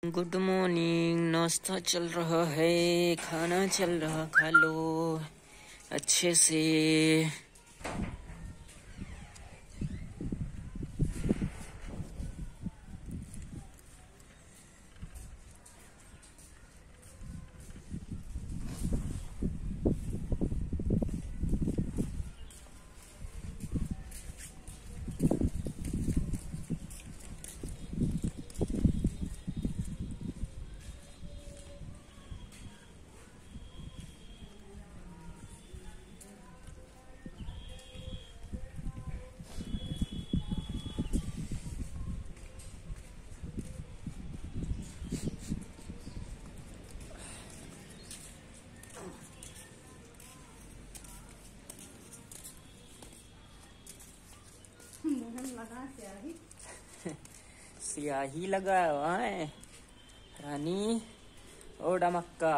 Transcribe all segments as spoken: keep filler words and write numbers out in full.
Good morning. नाश्ता चल रहा है, खाना चल रहा, खा लो अच्छे से। स्याही लगा हुआ है रानी ओडा मक्का।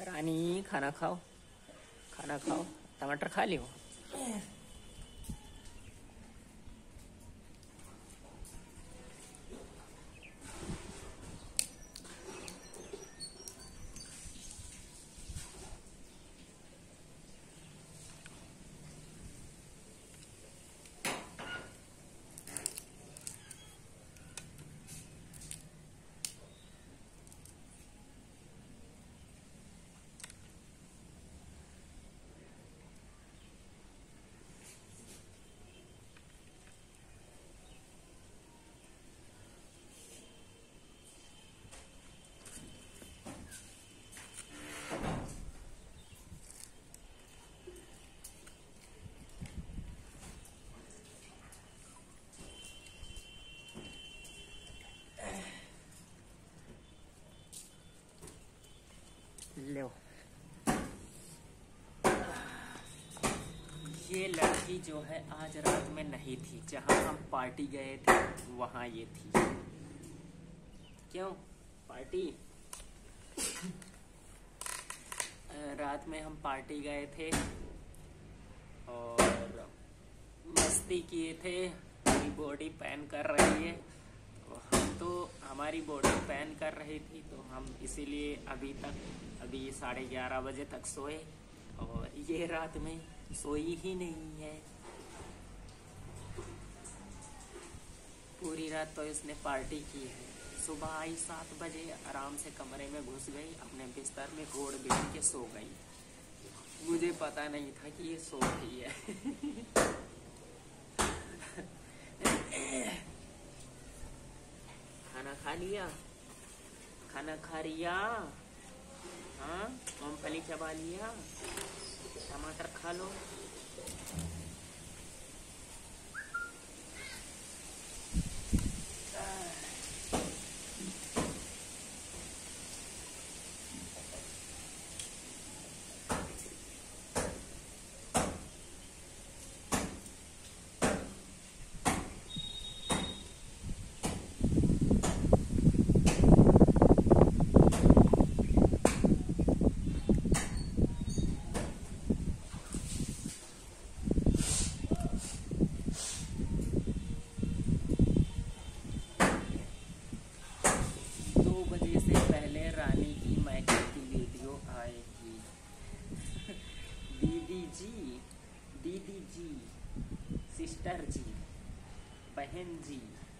रानी खाना खाओ, खाना खाओ। टमाटर खा लियो। लो, ये लड़की जो है आज रात में नहीं थी। जहां हम पार्टी गए थे वहां ये थी। क्यों पार्टी? रात में हम पार्टी गए थे और मस्ती किए थे। मेरी बॉडी पेन कर रही है, हम तो हमारी बॉडी पेन कर रही थी, तो हम इसीलिए अभी तक अभी साढ़े ग्यारह बजे तक सोए और ये रात में सोई ही नहीं है। पूरी रात तो इसने पार्टी की है। सुबह आई सात बजे, आराम से कमरे में घुस गई, अपने बिस्तर में गोड़ बिछ के सो गई। मुझे पता नहीं था कि ये सो रही है। खाना खा लिया? खाना खा लिया? हाँ, मूंगफली चबा लिया? टमाटर खा लो। दीदी जी, सिस्टर जी, बहन जी,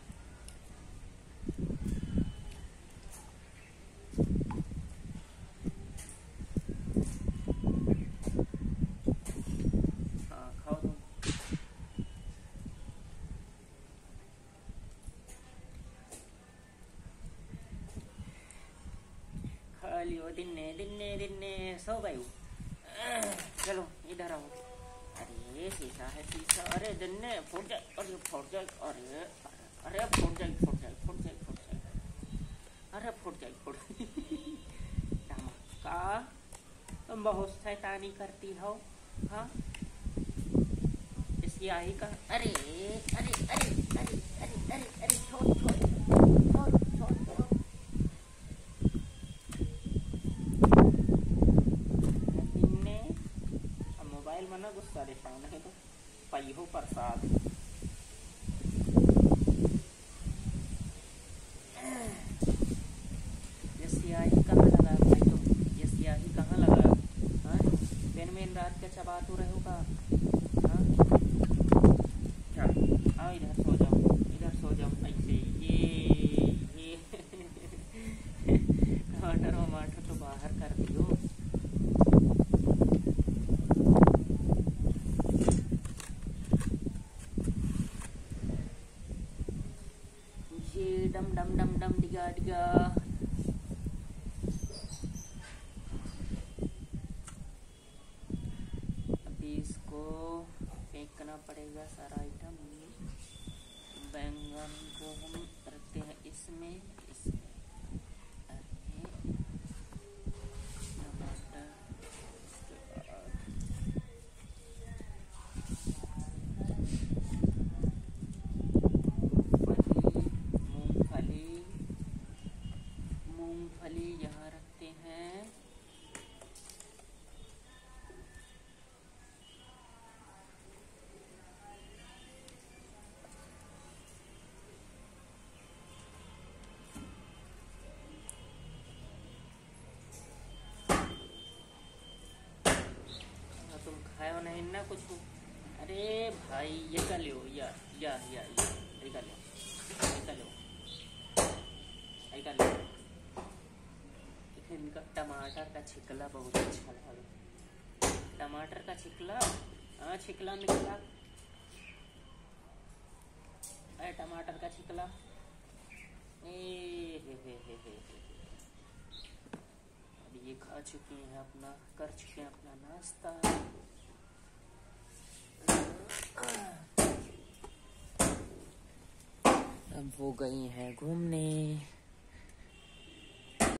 हाँ खाओ तुम। खा लियो। दिन्ने दिन्ने दिन्ने सो गई। चलो इधर आओ। अरे शीशा है शीशा। अरे दिन्ने फूट जाए, अरे फूट जाए, अरे अरे फूट जाए फूट जाए फूट जाए फूट जाए, अरे फूट जाए फूट का तुम बहुत शैतानी करती हो। हाँ इसकी आई का। अरे अरे अरे अरे अरे अरे अरे छोड़ छोड़ छोड़ छोड़ छोड़। मोबाइल में ना गुस्सा रेशान है तो पई हो प्रसाद। ये स्याही कहाँ लगा भाई? तुम ये स्याही कहाँ लगा? हाँ पेन में रात के चबा तो रहोगा। हाँ आओ इधर सो जाओ, इधर सो जाओ ऐसे। ये ये टमाटर वमाटर तो बाहर कर दियो। डम डम डम डम डिगा डिगा। अभी इसको फेंकना पड़ेगा सारा आइटम। बैंगन को हम रखते हैं इसमें इसमें टमाटर मूंगफली यहाँ रखते हैं। खायो नहीं ना कुछ। अरे भाई ये कर लो यार, या या ये कर लो, ये कर लो, ये कर लो। इनका टमाटर का छिकला बहुत अच्छा लगा। टमाटर का छिकला, हाँ छिकला निकला, अरे टमाटर का छिकला। ए हे हे हे हे हे। अब ये खा चुके हैं, अपना कर चुके हैं अपना नाश्ता। अब वो गई हैं घूमने।